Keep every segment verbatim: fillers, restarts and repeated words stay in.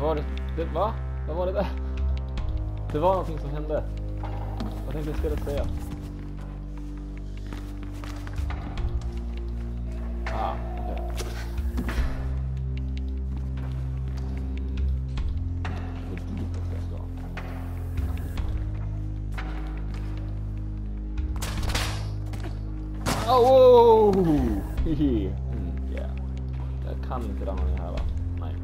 var det? det va? Vad var det där? Det var någonting som hände. Vad tänkte jag spelet säga? Ah, okej. Okay. Oh, wow! Hihi. Mm, yeah. Jag kan inte ramla ner här, va? Nej.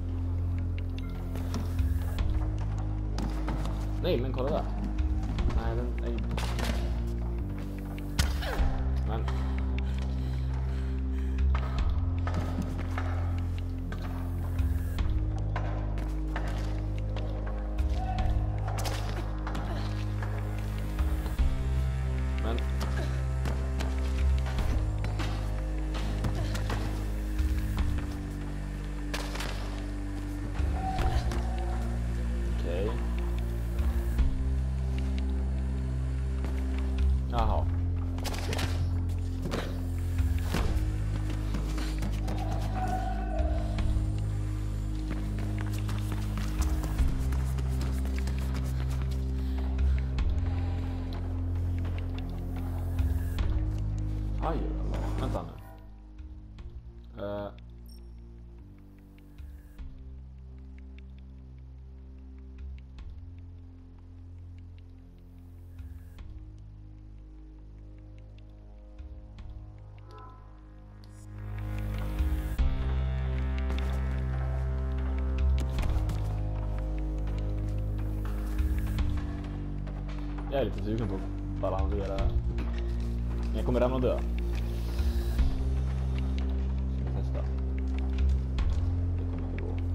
Nej, men kolla där. Nej, den... Nej. Men... Men... Okej. Jaha. Aj, vänta nu. Uh. Jag är lite sugen på att balansera. Men jag kommer ramla och dö. Ska testa. Det kommer inte gå.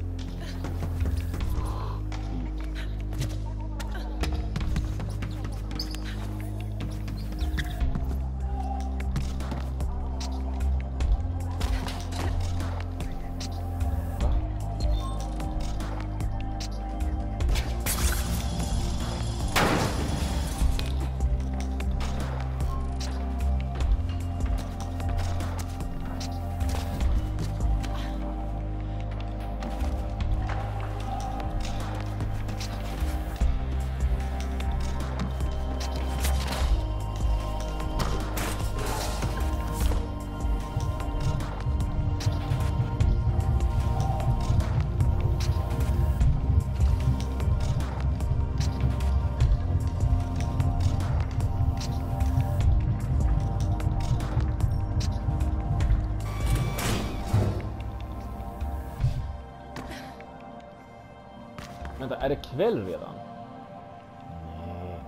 Vänta, är det kväll redan? Nej.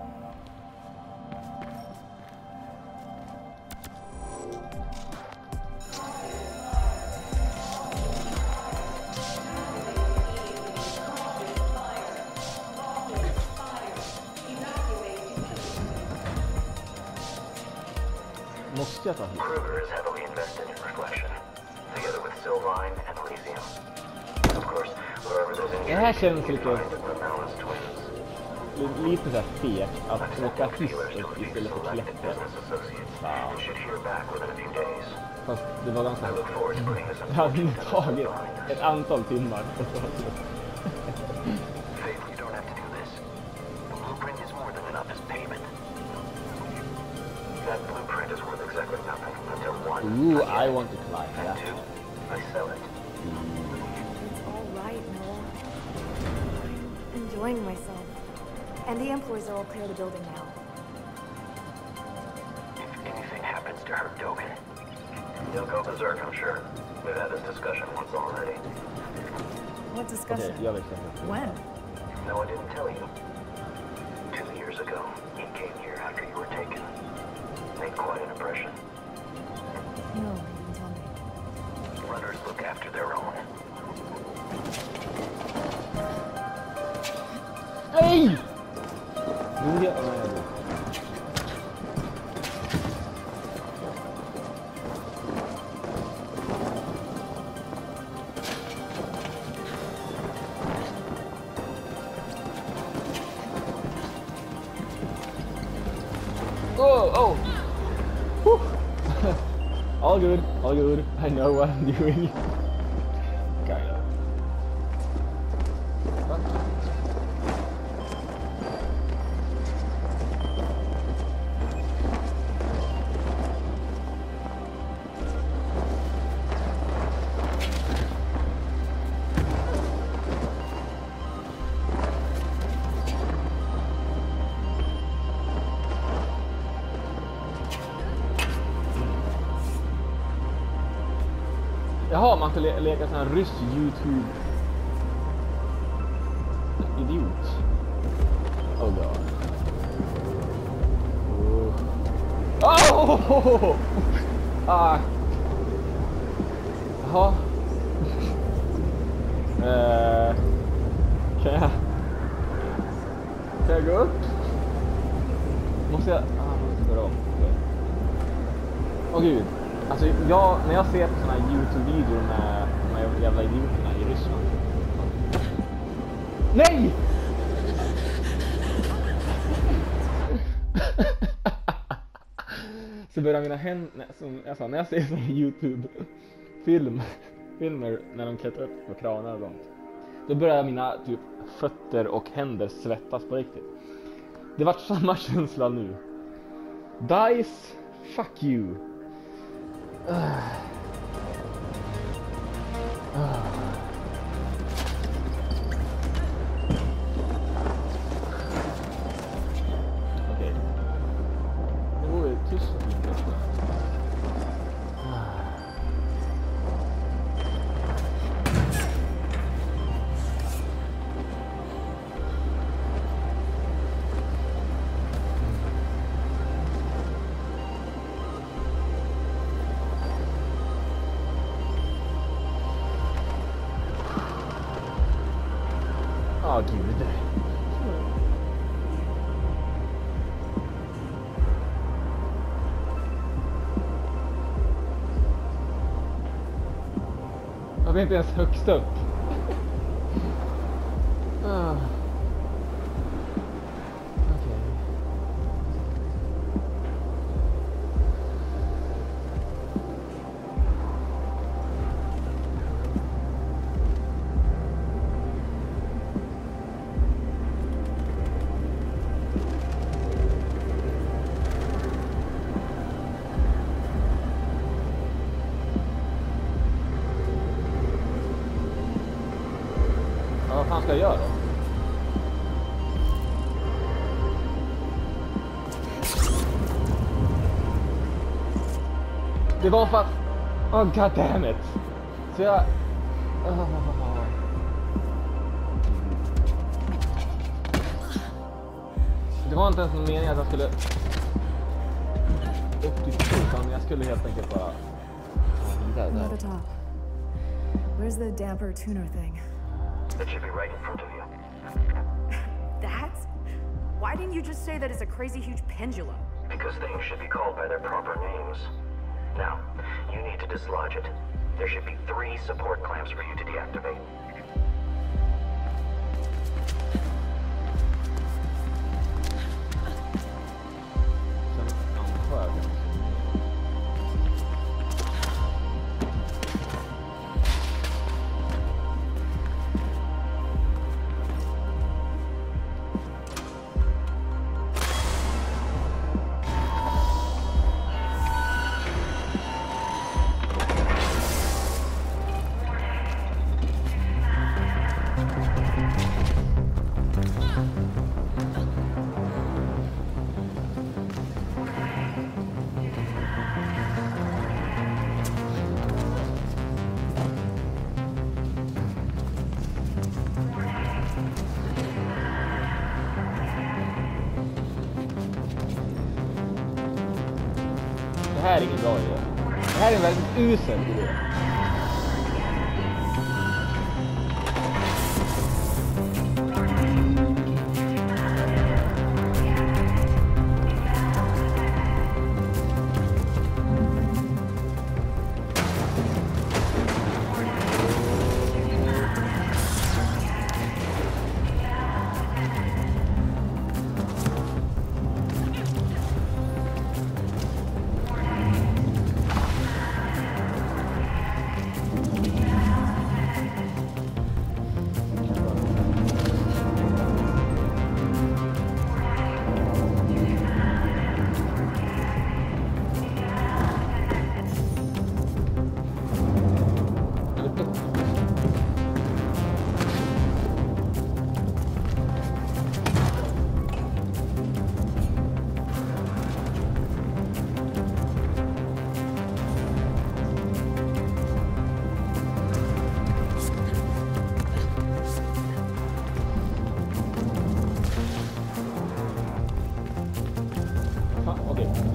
Måste jag ta hit? Kruger is heavily invested in reflection, together with Sylvine and Elysium. Of course, wherever there's Det här injury, känns lite, lite så här fegt att åka hiss upp istället för klättra. Wow. Fast det var ganska... Det hade nog tagit ett antal timmar. Ooh, I want to climb that. I sell it. It's all right, Noel. I'm enjoying myself. And the employees are all clear of the building now. If anything happens to her, Dogen, he'll go berserk, I'm sure. We've had this discussion once already. What discussion? Okay, jag vet inte. When? No, I didn't tell you. Two years ago, he came here after you were taken. Made quite an impression. No, you didn't tell me. Runners look after their own. Nej! Nu är jag... Oh, oh! Whew. All good, all good. I know what I'm doing. Kind of. Jaha, man får le leka sån här rysk YouTube. Idiot. Oh god. Oh! Oh! Ah. Jaha. Eh, kan jag... Kan jag gå upp? Måste jag... Ah, måste jag om. Åh oh, gud. Alltså, jag, när jag ser på såna här YouTube-videor med de här jävla idioterna i Ryssland. Nej! Så börjar mina händer, som jag sa, när jag ser såna här YouTube-film, filmer när de klättrar upp på kranar och sånt, då börjar mina typ fötter och händer svettas på riktigt. Det var samma känsla nu. Dice, fuck you. Uh. Uh. Okej. Nu går vi tyst och fint efter. Åh gud. Jag vet inte ens högst upp. Ah. Okej. Vad fan ska jag göra då? Det var för att... Oh god damn it. Så jag... Oh. Det var inte ens någon mening att jag skulle... upp till utan jag skulle helt enkelt bara... Där, Near där. the top. Where's the damper tuner thing? It should be right in front of you. That? Why didn't you just say that it's a crazy huge pendulum? Because things should be called by their proper names. Now, you need to dislodge it. There should be three support clamps for you to deactivate. Sen antar jag. Det här är ingen bra idé. Det här är en väldigt usel idé.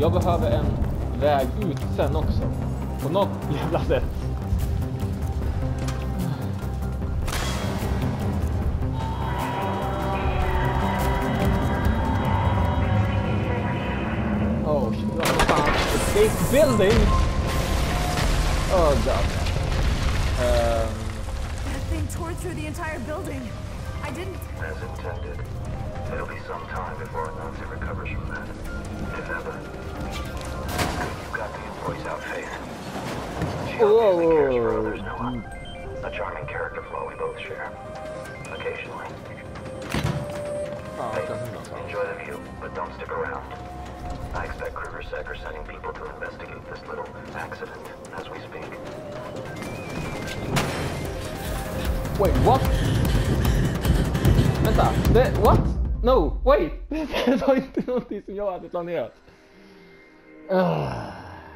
Jag behöver en väg ut sen också. På något jävla sätt. Oh shit, what the fuck? Escape building! Oh god. Um, That thing tore through the entire building. I didn't... As intended. It'll be some time before Nazi recovers from that. If ever. You've got the employees out, Faith. She obviously cares for others, Noah. A charming character flaw we both share. Occasionally. oh, Faith, doesn't enjoy the view, but don't stick around. I expect Kruger-Sec are sending people to investigate this little accident as we speak. Wait, what? Vänta, det, what? No, wait! Det var inte någonting som jag hade planerat. Uh.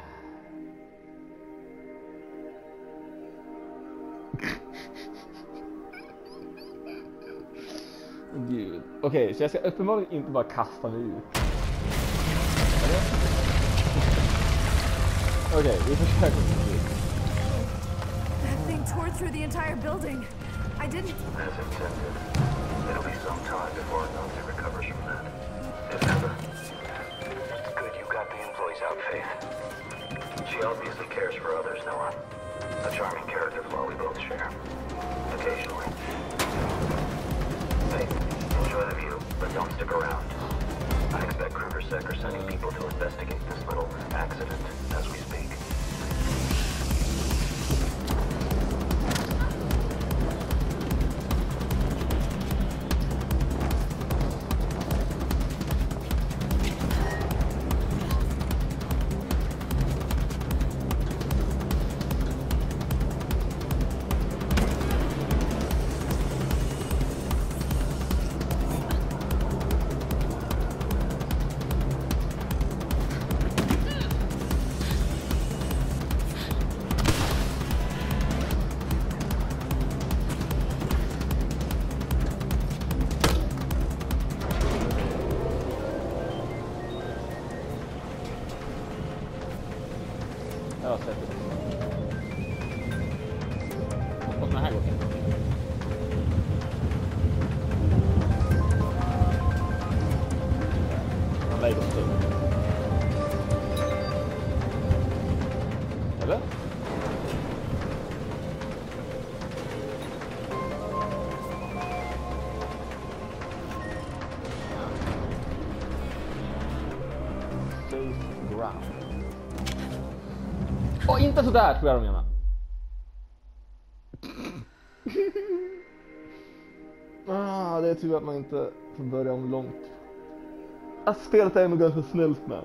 Gud. Okej, okay, så jag ska uppenbarligen inte bara kasta mig ut. Okej, okay, vi försöker. That thing tore through the entire building. I didn't... As intended. It'll be some time before Nazi recovers from that. If ever. It's good you got the employees out, Faith. She obviously cares for others, Noah. A charming character flaw we both share. Occasionally. Faith, enjoy the view, but don't stick around. I expect Kruger-Sec are sending people to investigate this little accident as we speak. Jag har sett det. Hoppas den här går. Han lägger sig. Eller? Safe ground. Och inte sådär tror jag de menar. Ah, det är tur att man inte får börja om långt. Att spelet är nog ganska snällt med.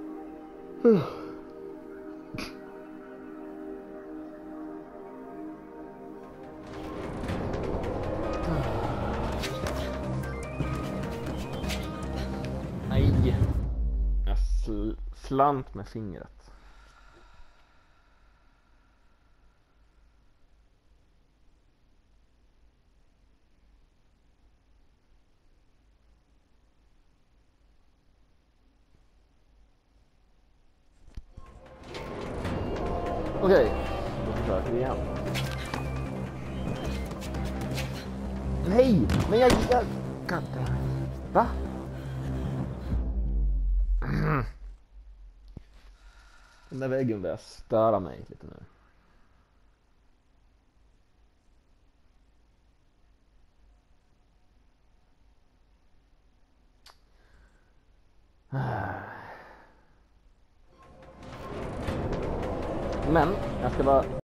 Nej. Jag sl slant med fingret. Okej, då försöker vi igen. Nej, men jag... jag kan inte... Va? Den där väggen börjar störa mig lite nu. Men jag ska bara